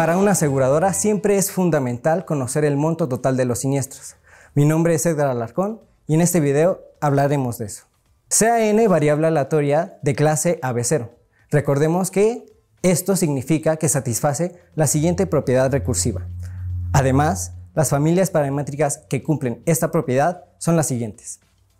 Para una aseguradora siempre es fundamental conocer el monto total de los siniestros. Mi nombre es Edgar Alarcón y en este video hablaremos de eso. Sea n variable aleatoria de clase AB0. Recordemos que esto significa que satisface la siguiente propiedad recursiva. Además, las familias paramétricas que cumplen esta propiedad son las siguientes.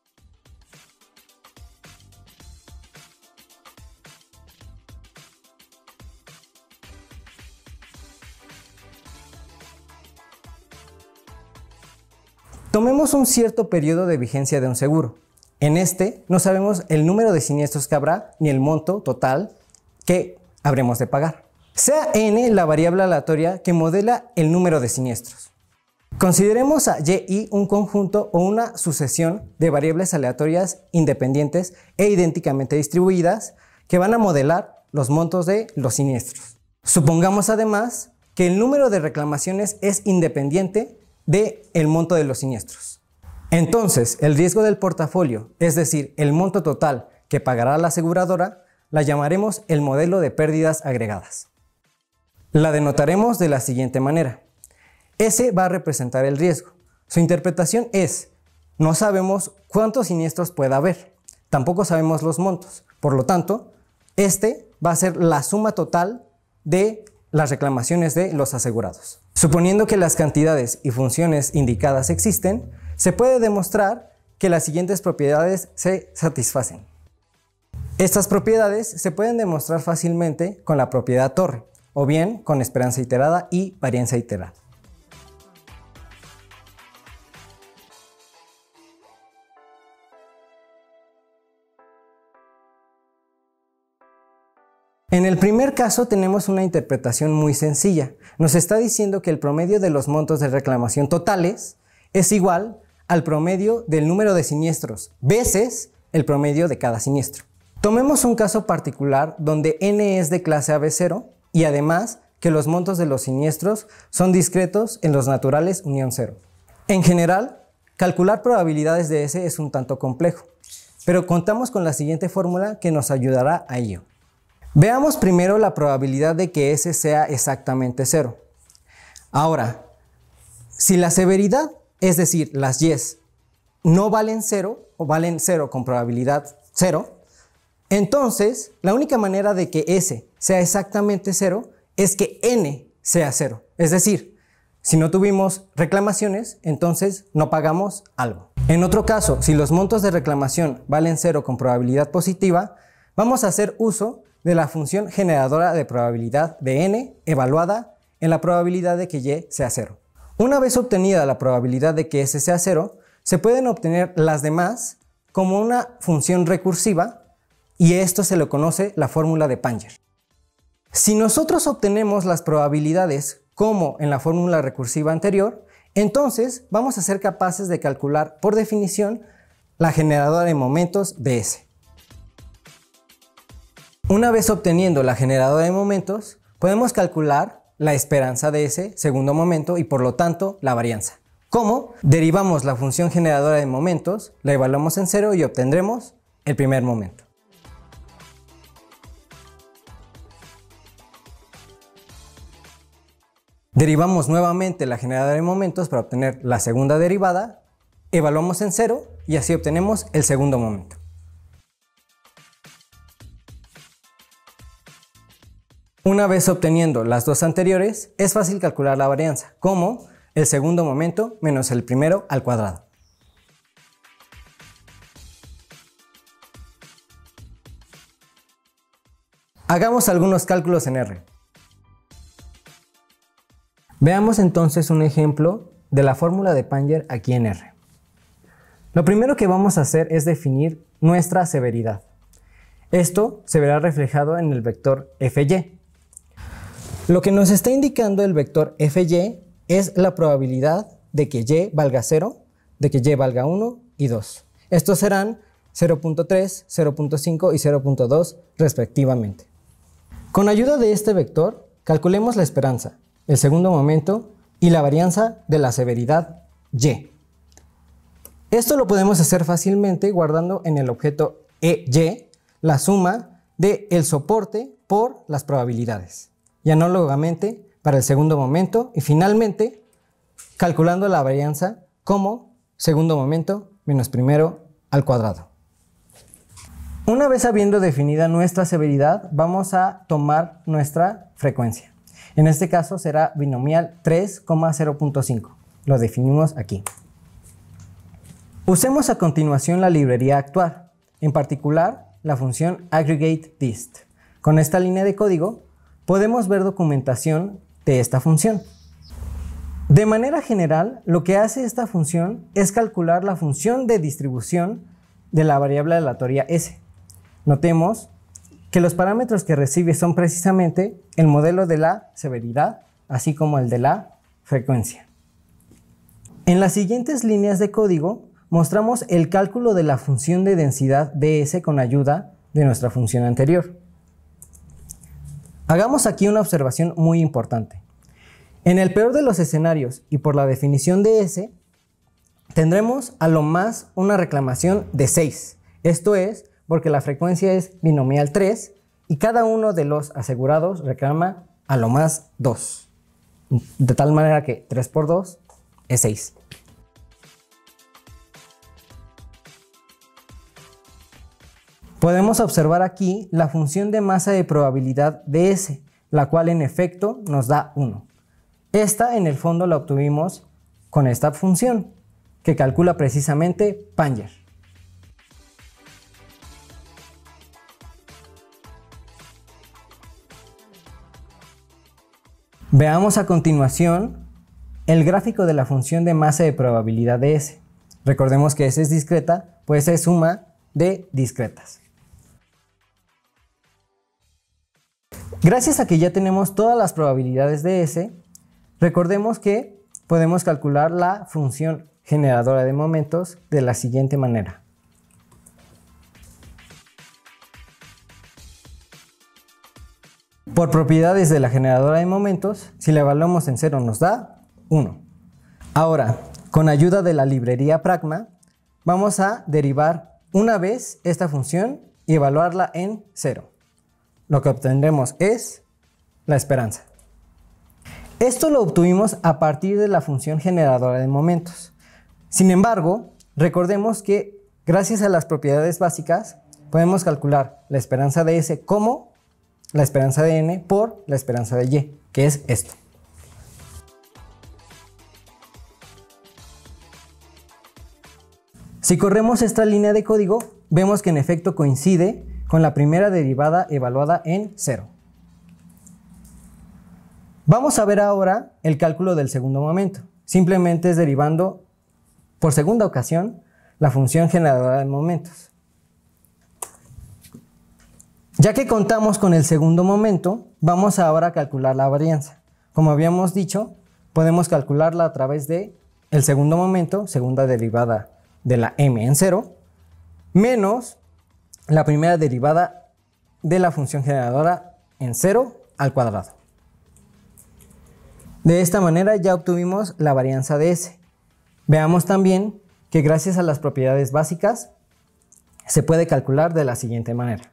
Tomemos un cierto periodo de vigencia de un seguro. En este no sabemos el número de siniestros que habrá ni el monto total que habremos de pagar. Sea n la variable aleatoria que modela el número de siniestros. Consideremos a y un conjunto o una sucesión de variables aleatorias independientes e idénticamente distribuidas que van a modelar los montos de los siniestros. Supongamos además que el número de reclamaciones es independiente del monto de los siniestros. Entonces, el riesgo del portafolio, es decir, el monto total que pagará la aseguradora, la llamaremos el modelo de pérdidas agregadas. La denotaremos de la siguiente manera. S va a representar el riesgo. Su interpretación es: no sabemos cuántos siniestros pueda haber, tampoco sabemos los montos, por lo tanto, este va a ser la suma total de las reclamaciones de los asegurados. Suponiendo que las cantidades y funciones indicadas existen, se puede demostrar que las siguientes propiedades se satisfacen. Estas propiedades se pueden demostrar fácilmente con la propiedad torre, o bien con esperanza iterada y varianza iterada. En el primer caso tenemos una interpretación muy sencilla. Nos está diciendo que el promedio de los montos de reclamación totales es igual al promedio del número de siniestros veces el promedio de cada siniestro. Tomemos un caso particular donde n es de clase AB0 y además que los montos de los siniestros son discretos en los naturales unión 0. En general, calcular probabilidades de S es un tanto complejo, pero contamos con la siguiente fórmula que nos ayudará a ello. Veamos primero la probabilidad de que S sea exactamente 0. Ahora, si la severidad, es decir, las Y's, no valen 0 o valen 0 con probabilidad 0, entonces la única manera de que S sea exactamente 0 es que N sea 0. Es decir, si no tuvimos reclamaciones, entonces no pagamos algo. En otro caso, si los montos de reclamación valen 0 con probabilidad positiva, vamos a hacer uso de la función generadora de probabilidad de n evaluada en la probabilidad de que y sea 0. Una vez obtenida la probabilidad de que s sea 0, se pueden obtener las demás como una función recursiva y esto se le conoce la fórmula de Panger. Si nosotros obtenemos las probabilidades como en la fórmula recursiva anterior, entonces vamos a ser capaces de calcular por definición la generadora de momentos de S. Una vez obteniendo la generadora de momentos, podemos calcular la esperanza de ese segundo momento y por lo tanto la varianza. ¿Cómo? Derivamos la función generadora de momentos, la evaluamos en 0 y obtendremos el primer momento. Derivamos nuevamente la generadora de momentos para obtener la segunda derivada, evaluamos en 0 y así obtenemos el segundo momento. Una vez obteniendo las dos anteriores, es fácil calcular la varianza, como el segundo momento menos el primero al cuadrado. Hagamos algunos cálculos en R. Veamos entonces un ejemplo de la fórmula de Panger aquí en R. Lo primero que vamos a hacer es definir nuestra severidad. Esto se verá reflejado en el vector Fy. Lo que nos está indicando el vector Fy es la probabilidad de que y valga 0, de que y valga 1 y 2. Estos serán 0.3, 0.5 y 0.2 respectivamente. Con ayuda de este vector, calculemos la esperanza, el segundo momento y la varianza de la severidad y. Esto lo podemos hacer fácilmente guardando en el objeto EY la suma del soporte por las probabilidades. Y análogamente para el segundo momento y finalmente calculando la varianza como segundo momento menos primero al cuadrado. Una vez habiendo definida nuestra severidad, vamos a tomar nuestra frecuencia. En este caso será binomial 3,0.5. Lo definimos aquí. Usemos a continuación la librería actuar, en particular la función aggregate_dist. Con esta línea de código podemos ver documentación de esta función. De manera general, lo que hace esta función es calcular la función de distribución de la variable aleatoria S. Notemos que los parámetros que recibe son precisamente el modelo de la severidad, así como el de la frecuencia. En las siguientes líneas de código mostramos el cálculo de la función de densidad ds con ayuda de nuestra función anterior. Hagamos aquí una observación muy importante. En el peor de los escenarios y por la definición de S, tendremos a lo más una reclamación de 6. Esto es porque la frecuencia es binomial 3 y cada uno de los asegurados reclama a lo más 2. De tal manera que 3 por 2 es 6. Podemos observar aquí la función de masa de probabilidad de S, la cual en efecto nos da 1. Esta en el fondo la obtuvimos con esta función, que calcula precisamente Panger. Veamos a continuación el gráfico de la función de masa de probabilidad de S. Recordemos que S es discreta, pues es suma de discretas. Gracias a que ya tenemos todas las probabilidades de S, recordemos que podemos calcular la función generadora de momentos de la siguiente manera. Por propiedades de la generadora de momentos, si la evaluamos en 0 nos da 1. Ahora, con ayuda de la librería Pragma, vamos a derivar una vez esta función y evaluarla en 0. Lo que obtendremos es la esperanza. Esto lo obtuvimos a partir de la función generadora de momentos. Sin embargo, recordemos que gracias a las propiedades básicas podemos calcular la esperanza de S como la esperanza de n por la esperanza de y, que es esto. Si corremos esta línea de código, vemos que en efecto coincide con la primera derivada evaluada en 0. Vamos a ver ahora el cálculo del segundo momento. Simplemente es derivando por segunda ocasión la función generadora de momentos. Ya que contamos con el segundo momento, vamos ahora a calcular la varianza. Como habíamos dicho, podemos calcularla a través de el segundo momento, segunda derivada de la m en 0, menos la primera derivada de la función generadora en 0 al cuadrado. De esta manera ya obtuvimos la varianza de S. Veamos también que gracias a las propiedades básicas se puede calcular de la siguiente manera.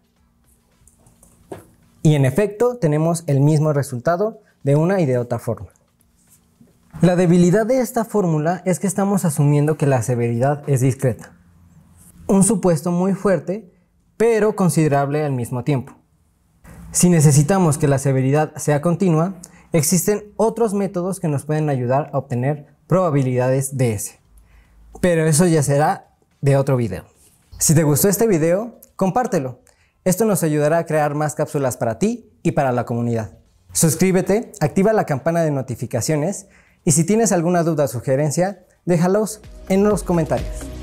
Y en efecto tenemos el mismo resultado de una y de otra forma. La debilidad de esta fórmula es que estamos asumiendo que la severidad es discreta. Un supuesto muy fuerte, pero considerable al mismo tiempo. Si necesitamos que la severidad sea continua, existen otros métodos que nos pueden ayudar a obtener probabilidades de S. Pero eso ya será de otro video. Si te gustó este video, compártelo. Esto nos ayudará a crear más cápsulas para ti y para la comunidad. Suscríbete, activa la campana de notificaciones y si tienes alguna duda o sugerencia, déjalos en los comentarios.